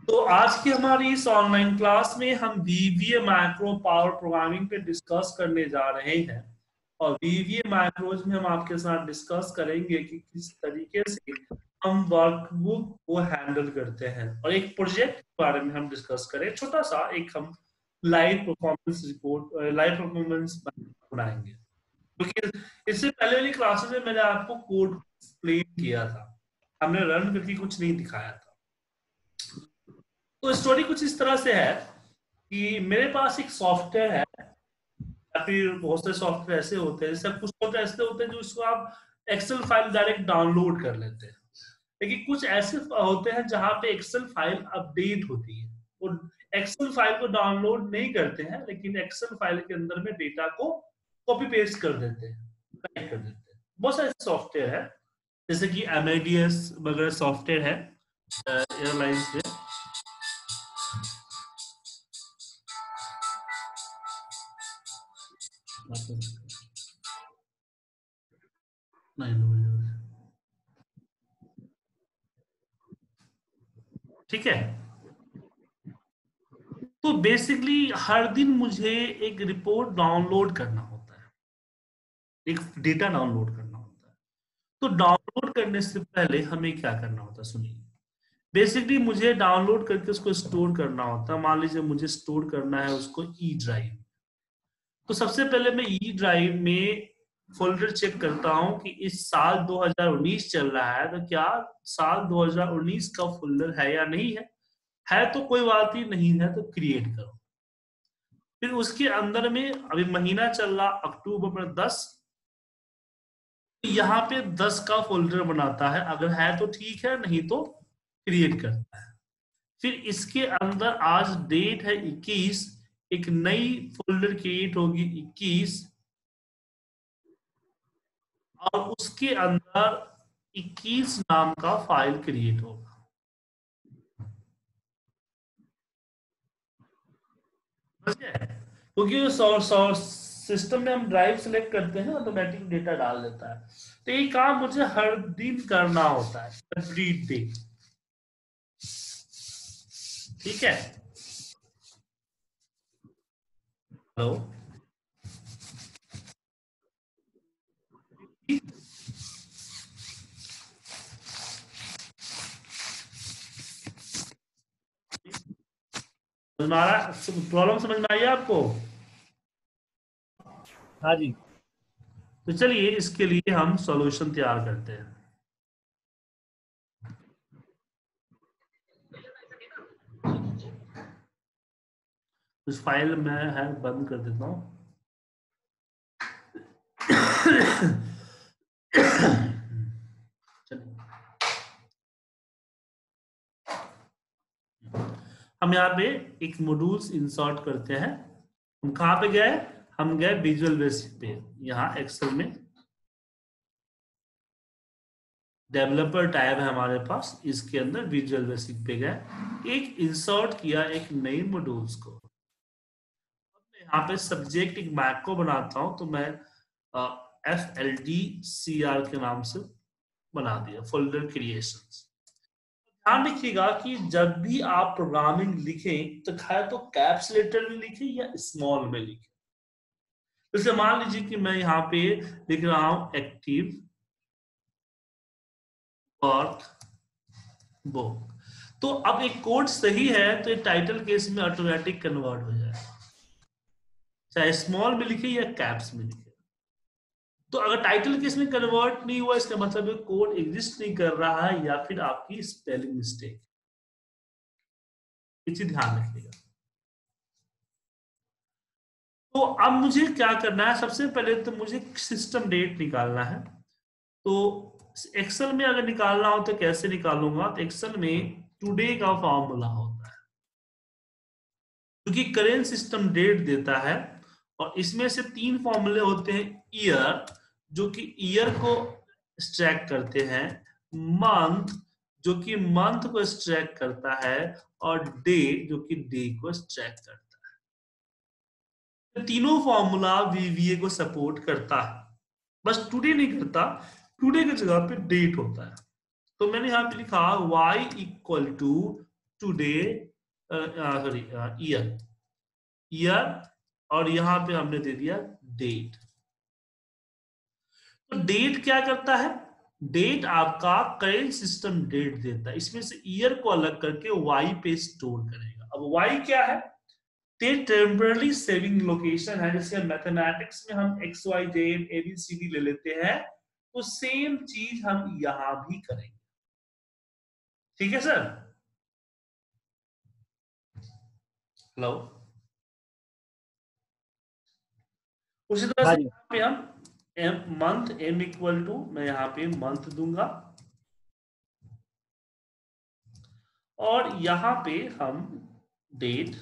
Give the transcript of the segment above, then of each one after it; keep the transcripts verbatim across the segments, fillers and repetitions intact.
तो आज की हमारी इस ऑनलाइन क्लास में हम वीवीए मैक्रो पावर प्रोग्रामिंग पे डिस्कस करने जा रहे हैं। और वीवीए मैक्रोज में हम आपके साथ डिस्कस करेंगे कि किस तरीके से हम वर्कबुक को हैंडल करते हैं, और एक प्रोजेक्ट के बारे में हम डिस्कस करें। छोटा सा एक हम live performance report live performance बनाएंगे, क्योंकि इससे पहले वाली क्लासेस में मैंने आपको कोड एक्सप्लेन किया था, हमने रन करके कुछ नहीं दिखाया था। तो स्टोरी कुछ इस तरह से है कि मेरे पास एक सॉफ्टवेयर है, या फिर बहुत से सॉफ्टवेयर ऐसे होते हैं, जैसे कुछ सॉफ्टवेयर ऐसे होते हैं जो इसको आप एक्सेल फाइल डायरेक्ट डाउनलोड कर लेते हैं, लेकिन कुछ ऐसे होते हैं जहां पे एक्सेल फाइल अपडेट होती है। और एक्सेल फाइल को डाउनलोड नहीं करते हैं, लेकिन एक्सेल फाइल के अंदर में डेटा को कॉपी पेस्ट कर देते हैं, टाइप कर देते हैं। बहुत सारे सॉफ्टवेयर है, जैसे कि एमआईडीएस वगैरह सॉफ्टवेयर है एयरलाइंस में। ठीक है, तो बेसिकली हर दिन मुझे एक रिपोर्ट डाउनलोड करना होता है, एक डेटा डाउनलोड करना होता है। तो डाउनलोड करने से पहले हमें क्या करना होता है, सुनिए। बेसिकली मुझे डाउनलोड करके उसको स्टोर करना होता है। मान लीजिए मुझे स्टोर करना है उसको ई ड्राइव। तो सबसे पहले मैं ई ड्राइव में फोल्डर चेक करता हूं कि इस साल दो हज़ार उन्नीस चल रहा है, तो क्या साल दो हज़ार उन्नीस का फोल्डर है या नहीं है। है तो कोई बात ही नहीं है तो क्रिएट करो। फिर उसके अंदर में अभी महीना चल रहा अक्टूबर में दस, यहाँ पे दस का फोल्डर बनाता है, अगर है तो ठीक है, नहीं तो क्रिएट करता है। फिर इसके अंदर आज डेट है इक्कीस, एक नई फोल्डर क्रिएट होगी इक्कीस, और उसके अंदर इक्कीस नाम का फाइल क्रिएट होगा। क्योंकि वो सिस्टम में हम ड्राइव सेलेक्ट करते हैं, ऑटोमेटिक डेटा डाल देता है। तो ये काम मुझे हर दिन करना होता है, एवरी डे। ठीक है, हेलो, हमारा प्रॉब्लम समझ में आई आपको? हाँ जी। तो चलिए इसके लिए हम सॉल्यूशन तैयार करते हैं। उस फाइल में है बंद कर देता हूं। हम यहाँ पे एक मॉड्यूल्स इंसर्ट करते हैं। हम कहाँ पे गए? हम गए विजुअल बेसिक पे। यहाँ एक्सेल में डेवलपर टैब है हमारे पास, इसके अंदर विजुअल बेसिक पे गए, एक इंसर्ट किया एक नई मॉड्यूल्स को। यहाँ पे सब्जेक्ट एक मैक्रो बनाता हूं, तो मैं F L D C R के नाम से बना दिया, फोल्डर क्रिएशंस। ध्यान रखिएगा कि जब भी आप प्रोग्रामिंग लिखें तो चाहे तो कैप्स लेटर में लिखें या स्मॉल में लिखें। जैसे मान लीजिए कि मैं यहाँ पे लिख रहा हूं एक्टिव वर्क बुक, तो अब एक कोड सही है तो ये टाइटल केस में ऑटोमेटिक कन्वर्ट हो जाएगा, चाहे स्मॉल में लिखे या कैप्स में लिखे। तो अगर टाइटल केस में कन्वर्ट नहीं हुआ, इसका मतलब कोड एग्जिस्ट नहीं कर रहा है, या फिर आपकी स्पेलिंग मिस्टेक। इसे ध्यान रखिएगा। तो अब मुझे क्या करना है, सबसे पहले तो मुझे सिस्टम डेट निकालना है। तो एक्सेल में अगर निकालना हो तो कैसे निकालूंगा? तो एक्सेल में टुडे का फॉर्मूला होता है, क्योंकि करेंट सिस्टम डेट देता है, और इसमें से तीन फॉर्मूले होते हैं। ईयर, जो कि ईयर को एक्सट्रैक्ट करते हैं, मंथ, जो कि मंथ को एक्सट्रैक्ट करता है, और डे, जो कि डे को एक्सट्रैक्ट करता है। तीनों फॉर्मूला वीवीए को सपोर्ट करता है, बस टुडे नहीं करता। टुडे की जगह पे डेट होता है। तो मैंने यहाँ पे लिखा y equal to today, sorry year, year, और यहां पे हमने दे दिया डेट। तो डेट क्या करता है, डेट आपका करेंट सिस्टम डेट देता है, इसमें से ईयर को अलग करके वाई पे स्टोर करेगा। अब वाई क्या है, टेम्पररी सेविंग लोकेशन है, जैसे मैथमेटिक्स में हम एक्स वाई जेड एबीसीडी ले लेते हैं, तो सेम चीज हम यहां भी करेंगे। ठीक है सर? हेलो। उसी तरह हाँ से जी। यहाँ पे हम M month M equal to, मैं यहाँ पे मंथ दूंगा, और यहाँ पे हम डेट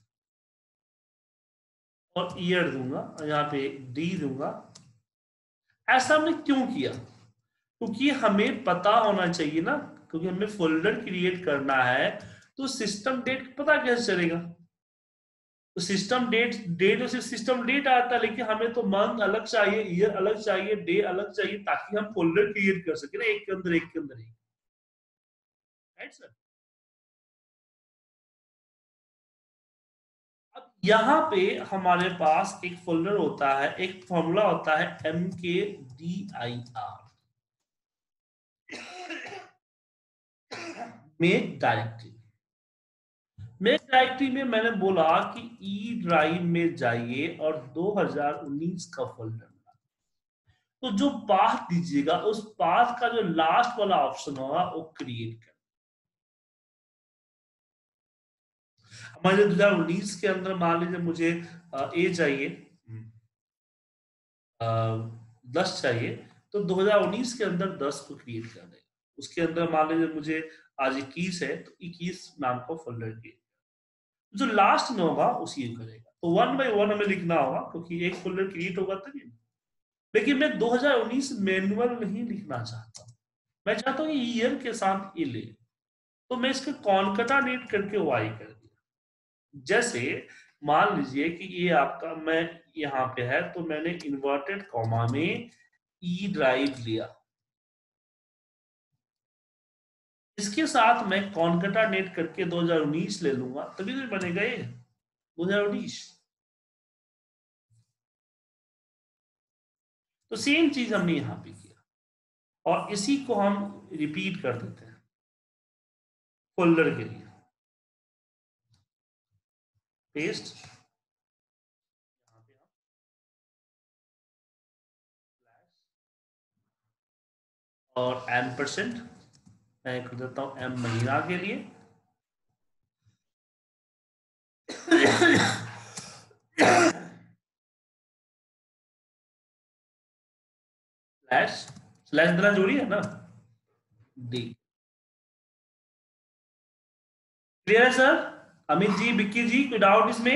और ईयर दूंगा, और यहाँ पे डी दूंगा। ऐसा हमने क्यों किया, क्योंकि हमें पता होना चाहिए ना, क्योंकि हमें फोल्डर क्रिएट करना है, तो सिस्टम डेट पता कैसे चलेगा। तो सिस्टम डेट, डेट तो सिर्फ सिस्टम डेट आता है, लेकिन हमें तो मंथ अलग चाहिए, ईयर अलग चाहिए, डे अलग चाहिए, ताकि हम फोल्डर क्रिएट कर सके ना, एक के अंदर एक के अंदर एक। Right sir? अब यहाँ पे हमारे पास एक फोल्डर होता है, एक फॉर्मूला होता है M K D I R, make directory. Make directory में मैंने बोला कि ई ड्राइव में जाइए और दो हज़ार उन्नीस का फोल्डर, तो जो पाथ दीजिएगा उस पाथ का जो लास्ट वाला ऑप्शन होगा वो क्रिएट कर। हमारे दो हज़ार उन्नीस के अंदर मान लीजिए मुझे ए चाहिए, दस चाहिए, तो दो हज़ार उन्नीस के अंदर दस को क्रिएट कर देगा। उसके अंदर मान लीजिए मुझे आज इक्कीस है, तो इक्कीस नाम का फोल्डर क्रिएट, जो लास्ट में होगा उसी को करेगा। तो वन बाय वन हमें लिखना होगा, क्योंकि एक फोल्डर क्रिएट होगा तभी। लेकिन मैं दो हज़ार उन्नीस मैनुअल नहीं लिखना चाहता, मैं चाहता हूँ ईयर के साथ ये ले, तो मैं इसको कॉनकैटिनेट करके वाई कर दिया। जैसे मान लीजिए कि ये आपका, मैं यहाँ पे है, तो मैंने इन्वर्टेड कॉमा में ई ड्राइव लिया, इसके साथ मैं कॉनकैटिनेट करके दो हज़ार उन्नीस ले लूंगा, तभी तो बनेगा ये दो हज़ार उन्नीस। तो सेम चीज हमने यहां पे किया, और इसी को हम रिपीट कर देते हैं फोल्डर के लिए। पेस्ट, और एम परसेंट मैं कर देता हूं एम महीना के लिए, स्लैश, स्लैश देना जरूरी है ना, डी। क्लियर है सर? अमित जी, विक्की जी, कोई डाउट इसमें?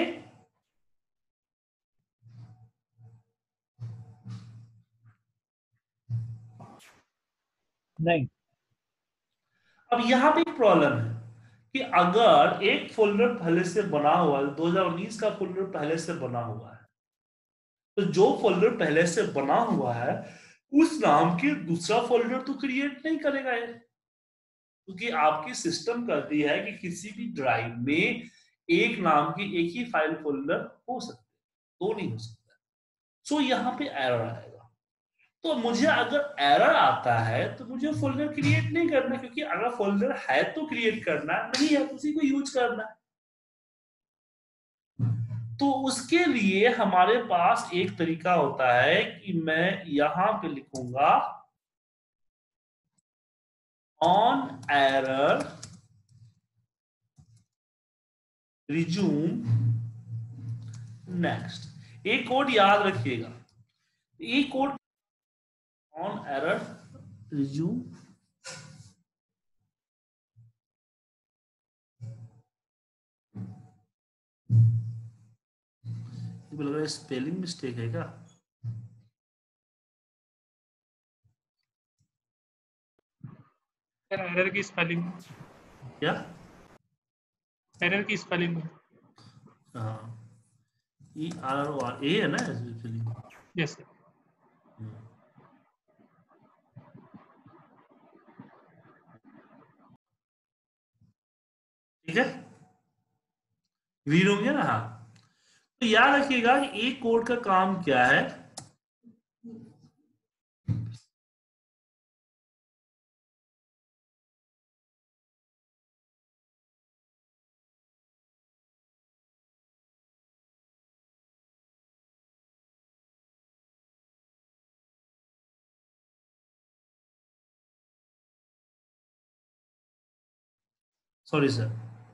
नहीं। अब यहां पे एक प्रॉब्लम है कि अगर एक फोल्डर पहले से बना हुआ है, दो हज़ार उन्नीस का फोल्डर पहले से बना हुआ है, तो जो फोल्डर पहले से बना हुआ है उस नाम के दूसरा फोल्डर तो क्रिएट नहीं करेगा ये, क्योंकि आपकी सिस्टम कहती है कि किसी भी ड्राइव में एक नाम की एक ही फाइल फोल्डर हो सकते, दो नहीं हो सकता। सो यहाँ पे एरर आएगा। तो मुझे अगर एरर आता है तो मुझे फोल्डर क्रिएट नहीं करना, क्योंकि अगर फोल्डर है तो क्रिएट करना, नहीं है तो उसी को यूज करना है। तो उसके लिए हमारे पास एक तरीका होता है कि मैं यहां पे लिखूंगा ऑन एरर रिज्यूम नेक्स्ट। एक कोड याद रखिएगा, ये कोड ऑन एरर रिज्यूम, लग रहा है स्पेलिंग मिस्टेक है क्या? सर एरर की स्पेलिंग, क्या? एरर की स्पेलिंग। हाँ, E R O R A है ना स्पेलिंग। Yes sir. ठीक है, ग्रीन हो गया ना। हाँ, तो याद रखिएगा कि एक कोड का काम क्या है, sorry sir,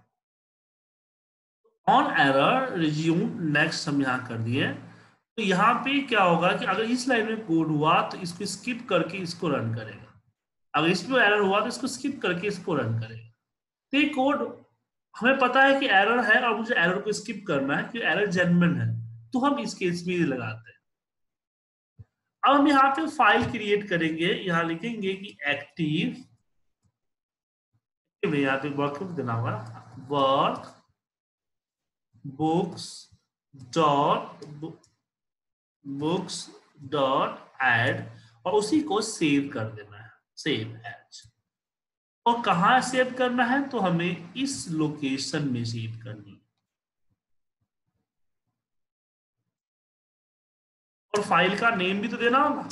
on error resume next हम यहाँ कर दिए। तो यहाँ पे क्या होगा कि अगर इस लाइन में कोड हुआ तो इसको स्किप करके इसको रन करेगा, अगर इसमें एरर हुआ तो इसको स्किप करके इसको रन करेगा। तो ये कोड हमें पता है कि एरर है और मुझे एरर को स्किप करना है क्योंकि एरर जेन्युइन है, तो हम इस केस में लगाते हैं। अब हम यहाँ पे फाइल क्रिएट करेंगे, यहाँ लिखेंगे कि एक्टिव, यहाँ पे वर्क देना होगा, work books dot books dot add, और उसी को सेव कर देना है, सेव एज। और कहाँ सेव करना है, तो हमें इस लोकेशन में सेव करनी है। और फाइल का नेम भी तो देना होगा,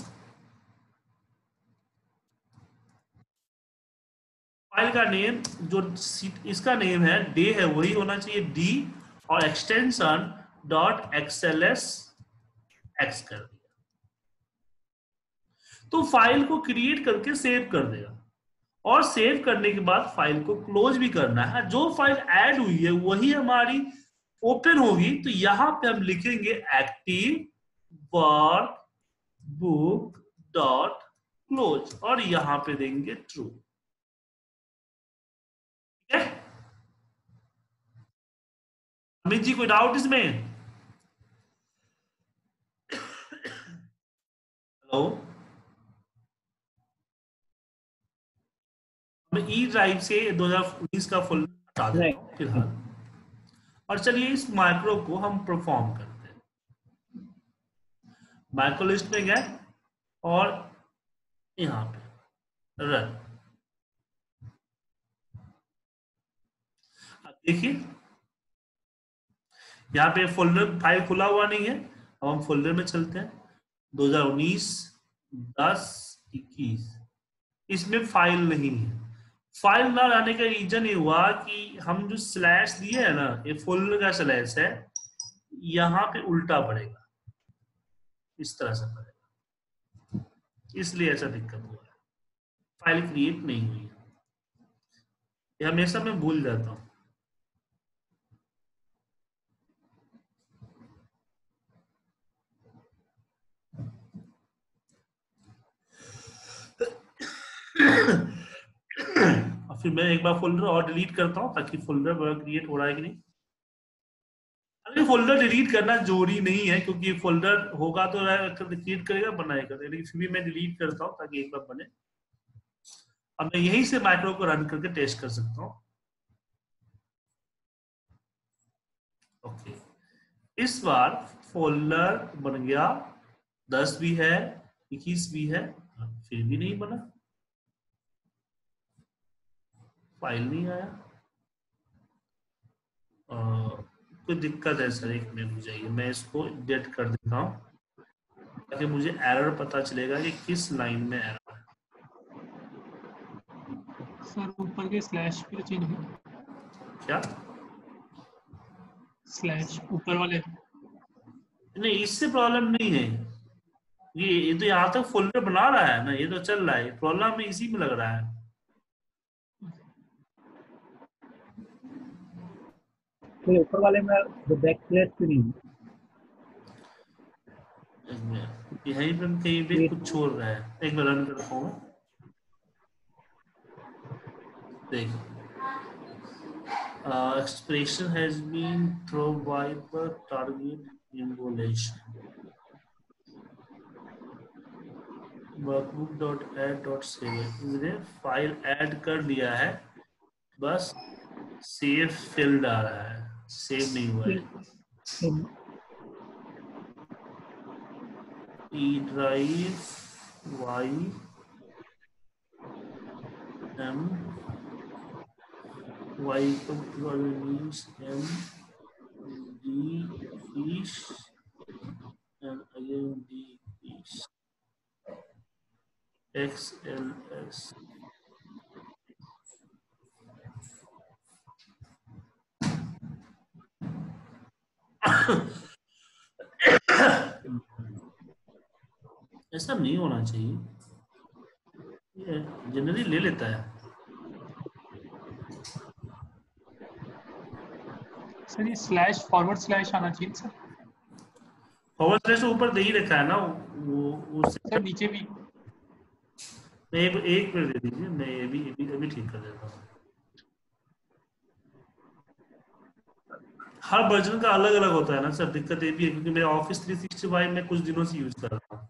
फाइल का नेम जो इसका नेम है डे है वही होना चाहिए, डी, और एक्सटेंशन डॉट एक्सएलएस एक्स कर दिया, तो फाइल को क्रिएट करके सेव कर देगा। और सेव करने के बाद फाइल को क्लोज भी करना है, जो फाइल ऐड हुई है वही हमारी ओपन होगी। तो यहां पे हम लिखेंगे active work book dot close, और यहां पे देंगे ट्रू। ठीक है, अमित जी कोई डाउट इसमें? हेलो, मैं ई ड्राइव से दो हज़ार उन्नीस का फुल हटा देता हूं फिलहाल, और चलिए इस माइक्रो को हम परफॉर्म करते हैं। माइक्रो लिस्ट में गए और यहां पे रन। अब देखिए यहाँ पे फोल्डर फाइल खुला हुआ नहीं है, अब हम फोल्डर में चलते हैं। दो हज़ार उन्नीस दस इक्कीस, इसमें फाइल नहीं है। फाइल ना लाने का रीजन ये हुआ कि हम जो स्लैश दिए है ना, ये फोल्डर का स्लैश है, यहाँ पे उल्टा पड़ेगा, इस तरह से पड़ेगा, इसलिए ऐसा दिक्कत हुआ है, फाइल क्रिएट नहीं हुई है। ये हमेशा मैं भूल जाता हूँ। और फिर मैं एक बार फोल्डर और डिलीट करता हूँ ताकि फोल्डर क्रिएट हो रहा है कि नहीं। अभी फोल्डर डिलीट करना जरूरी नहीं है, क्योंकि फोल्डर होगा तो क्रिएट करेगा बनाएगा, लेकिन फिर भी मैं डिलीट करता हूँ ताकि एक बार बने। अब मैं यहीं से माइक्रो को रन करके टेस्ट कर सकता हूँ। ओके, इस बार फोल्डर बन गया, दस भी है इक्कीस भी है, फिर भी नहीं बना, फाइल नहीं आया। कोई दिक्कत है सर, एक मिनट रुक जाइए, मैं इसको अपडेट कर देता हूँ ताकि मुझे एरर पता चलेगा कि किस लाइन में एरर है। सर ऊपर के स्लैश पे चेंज हो, क्या स्लैश ऊपर वाले? नहीं, इससे प्रॉब्लम नहीं है, ये ये तो यहाँ तक फोल्डर बना रहा है ना, ये तो चल रहा है, प्रॉब्लम में इसी में लग रहा है। तो ऊपर वाले में बैक स्लैश क्यों नहीं? यहीं पे कहीं भी कुछ छोड़ रहा है, एक बार रन करता हूँ। देखो, expression has been throw by the target invocation, workbook dot add dot save, मैंने फाइल ऐड कर लिया है, बस सेव फील्ड आ रहा है, सेव नहीं हुआ है। E drive Y M y equal means m d fish and again d fish x l s. ऐसा नहीं होना चाहिए, ये जनरली ले लेता है। सर ये स्लैश फॉरवर्ड स्लैश आना चाहिए सर। फॉरवर्ड स्लैश ऊपर दे ही रखा है ना वो, उससे सर नीचे भी। एक एक मिनट दे दीजिए, मैं ये भी ये भी, ये भी ठीक कर देता हूँ। हर वर्जन का अलग अलग होता है ना सर, दिक्कत ये भी है क्योंकि मेरे ऑफिस थ्री सिक्सटी फाइव में कुछ दिनों से यूज कर रहा हूँ।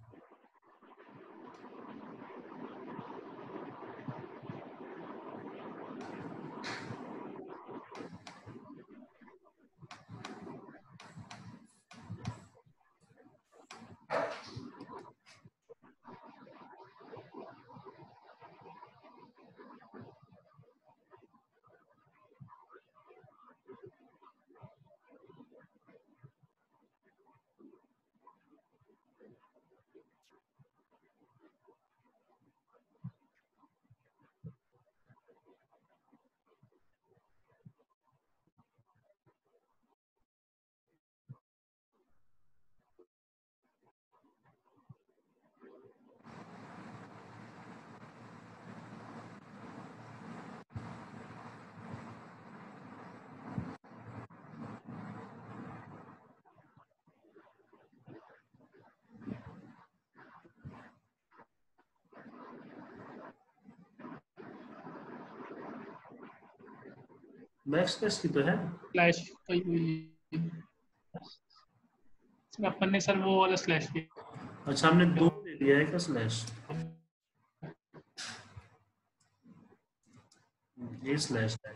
मैक्स स्लैश की तो है स्लैश तो सर अपन ने सर वो वाला स्लैश किया। अच्छा, हमने दो ले लिया है क्या स्लैश? ये स्लैश है।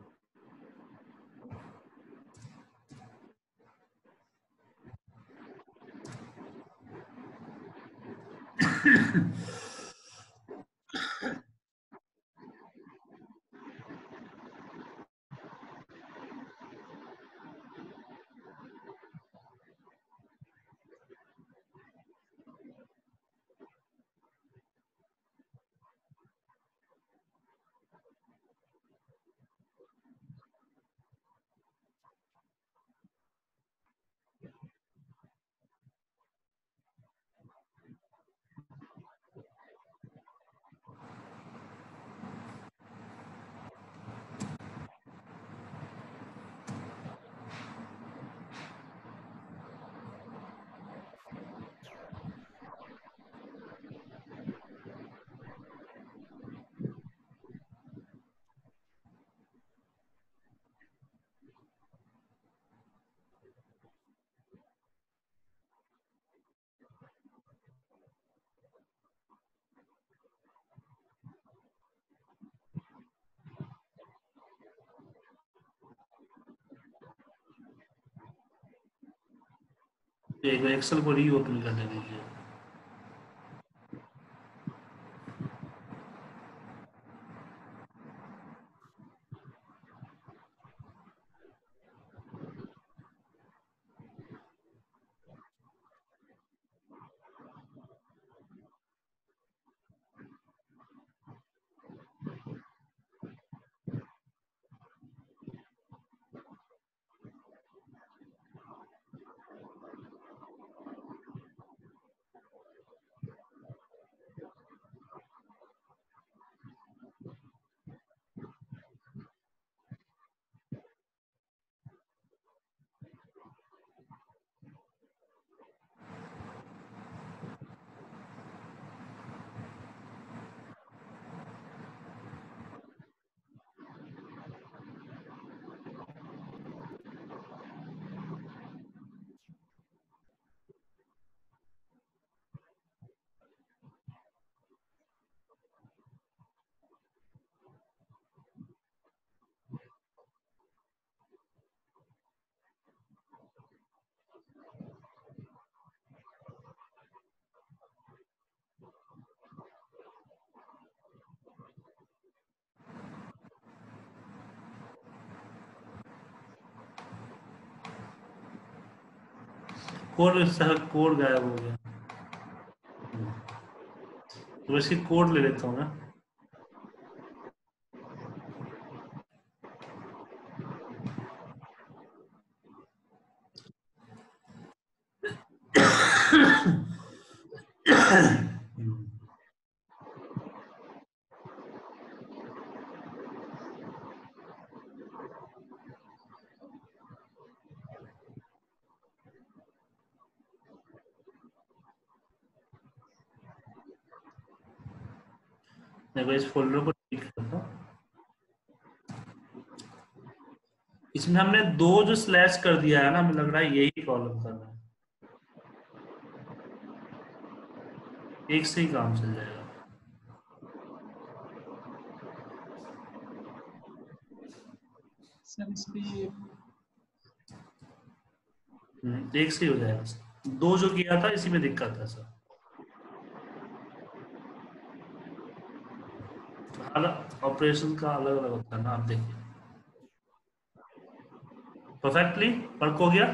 एक एक्सेल को री ओपन करने दीजिए। कोड सर कोड गायब हो गया, तो इसकी कोड ले लेता हूँ मैं। मैं इस फोल्डर को ठीक करता हूँ। इसमें हमने दो जो स्लैश कर दिया है ना, मुझे लग रहा है यही कॉलम करना है, एक से ही काम चल जाएगा। सर इसलिए एक से ही हो जाएगा, दो जो किया था इसी में दिक्कत है सर। अलग ऑपरेशन का अलग अलग होता है ना, आप देखिए परफेक्टली वर्क हो गया।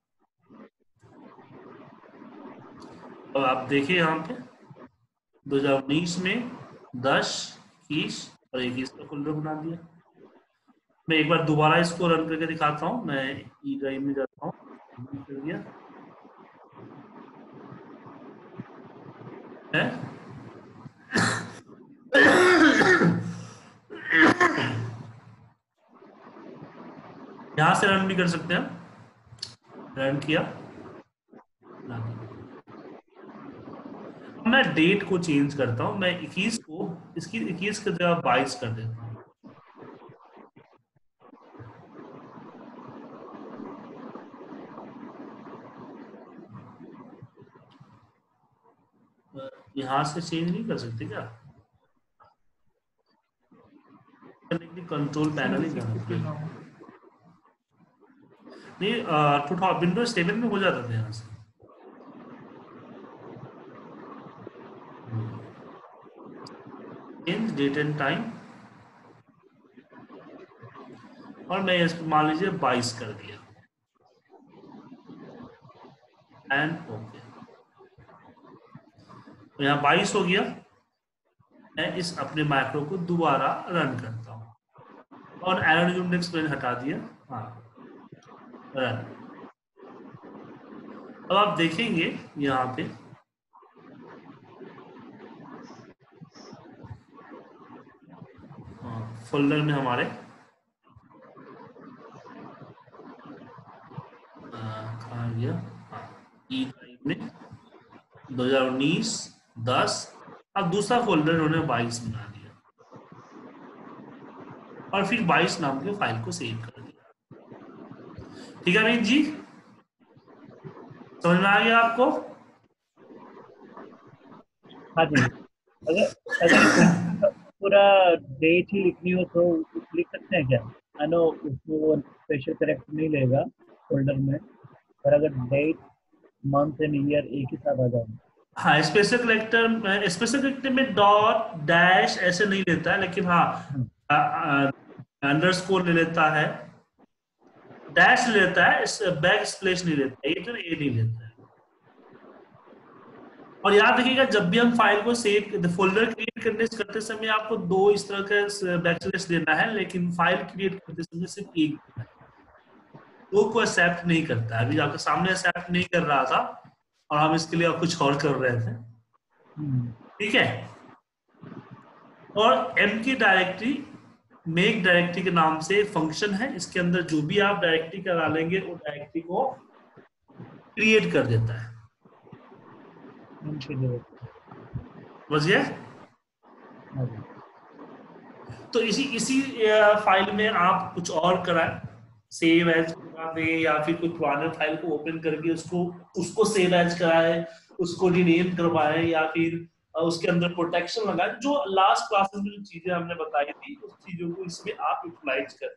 और आप देखिए यहाँ पे दो हजार उन्नीस में दस इक्कीस और इक्कीस का फोल्डर बना दिया। मैं एक बार दोबारा इसको रन करके दिखाता हूँ। मैं ई ड्राइव में जाता हूँ, कर दिया है। यहां से रन भी कर सकते हैं, रन किया। मैं डेट को चेंज करता हूं, मैं इक्कीस को इसकी इक्कीस की जगह बाईस कर देता हूं। यहां से चेंज नहीं कर सकते क्या? कंट्रोल पैनल ही जाना पड़ेगा। नहीं, विंडोज सेवन में हो जाता था यहाँ से। चेंज डेट एंड टाइम, और मैं इसको मान लीजिए बाईस कर दिया एंड ओके। तो यहाँ बाईस हो गया। मैं इस अपने मैक्रो को दोबारा रन करता हूँ और एरर इंडेक्स मैंने हटा दिया। हाँ, रन। अब आप देखेंगे यहाँ पे फोल्डर में हमारे कहाँ गया, ई ड्राइव में दो हजार उन्नीस दस, अब दूसरा फोल्डर उन्होंने बाईस बना दिया और फिर बाईस नाम के फाइल को सेव कर दिया। ठीक है अमित जी, समझ में आ गया आपको? हाँ जी। अगर अगर पूरा डेट ही लिखनी हो तो लिख सकते हैं क्या? आई नो उसको स्पेशल करेक्ट नहीं लेगा फोल्डर में, पर अगर डेट मंथ एंड ईयर एक ही साथ आ जाए। हाँ, स्पेशल करेक्टर स्पेशल करेक्टर में डॉट डैश ऐसे नहीं लेता है, लेकिन हाँ अंडरस्कोर ले लेता है, डैश ले लेता है, बैक स्लैश नहीं लेता है, ये तो ए नहीं लेता है। और याद रखिएगा जब भी हम फाइल को सेव फोल्डर क्रिएट करने करते समय आपको दो इस तरह का बैकस्लैश देना है, लेकिन फाइल क्रिएट करते समय सिर्फ एक देना है। दो को एक्सेप्ट नहीं करता है। अभी आपके सामने एक्सेप्ट नहीं कर रहा था और हम इसके लिए कुछ और कर रहे थे। ठीक है। और एम की डायरेक्टरी मेक डायरेक्टरी के नाम से फंक्शन है, इसके अंदर जो भी आप डायरेक्टरी करा लेंगे वो डायरेक्टरी को क्रिएट कर देता है। समझ गए? तो इसी इसी फाइल में आप कुछ और कराएं, सेव एज करा दें या फिर कोई पुराने फाइल को ओपन करके उसको उसको सेव एज कराएं, उसको रीनेम करवाएं या फिर उसके अंदर प्रोटेक्शन लगाएं। जो लास्ट क्लासेस में जो चीजें हमने बताई थी उस चीजों को इसमें आप यूटिलाइज करें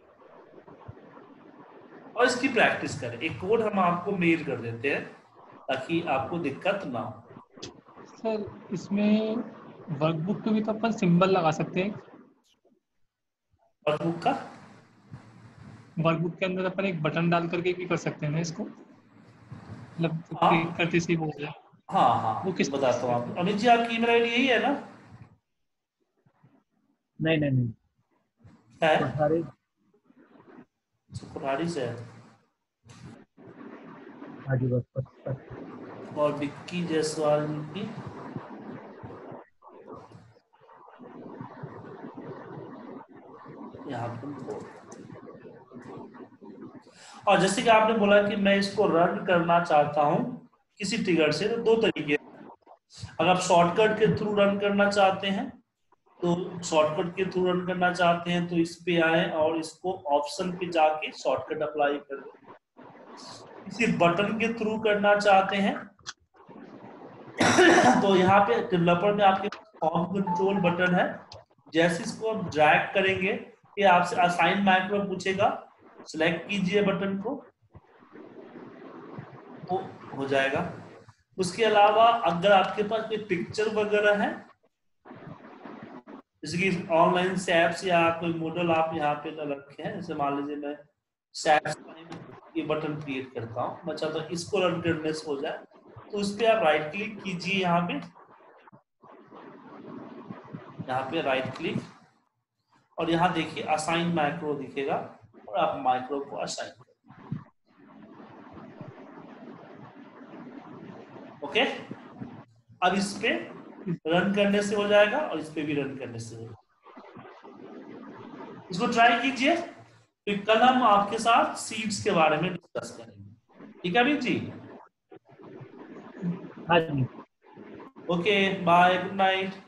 और इसकी प्रैक्टिस करें। एक कोड हम आपको मेल कर देते हैं ताकि आपको दिक्कत ना हो। सर इसमें वर्कबुक पे भी तो अपन सिंबल लगा सकते हैं। वर्कबुक का वर्कबुक के अंदर अपन एक बटन डाल करके भी कर सकते हैं ना इसको? मतलब हाँ क्लिक करते ही बोल रहे हाँ हाँ वो किस बताता हूँ आपको। अमित जी आपकी ईमेल आईडी यही है ना? नहीं नहीं नहीं, है कोठारी। कुठारी से है। हाँ जी, बस बस बस। और विक्की जायसवाल जी की यहाँ पर। और जैसे कि आपने बोला कि मैं इसको रन करना चाहता हूँ किसी ट्रिगर से, तो दो तरीके। अगर आप शॉर्टकट के थ्रू रन करना चाहते हैं तो शॉर्टकट के थ्रू रन करना चाहते हैं तो इस पे आए और इसको ऑप्शन पे जाके शॉर्टकट अप्लाई कर दें। किसी बटन के थ्रू करना चाहते हैं तो यहाँ पे डेवलपर में आपके पास फॉर्म कंट्रोल बटन है। जैसे इसको आप ड्रैग करेंगे ये आपसे असाइन माइक्रो पूछेगा, सिलेक्ट कीजिए बटन को, वो हो जाएगा। उसके अलावा अगर आपके पास कोई पिक्चर वगैरह है, जैसे कि ऑनलाइन सैप्स या कोई मॉडल आप यहाँ पे रखे हैं, जैसे मान लीजिए मैं सैप्स ये बटन क्रिएट करता हूँ, मैं चाहता हूँ इसको रन करने से हो जाए, तो उस पर आप राइट क्लिक कीजिए, यहाँ पे यहाँ पे राइट क्लिक, और यहाँ देखिए असाइन माइक्रो दिखेगा और आप माइक्रो को असाइन करें। ओके, अब इस पे रन करने से हो जाएगा और इस पे भी रन करने से हो जाएगा। इसको ट्राई कीजिए, तो कल हम आपके साथ सीड्स के बारे में डिस्कस करेंगे। ठीक है अमित जी? हाँ जी। Okay, bye, good night.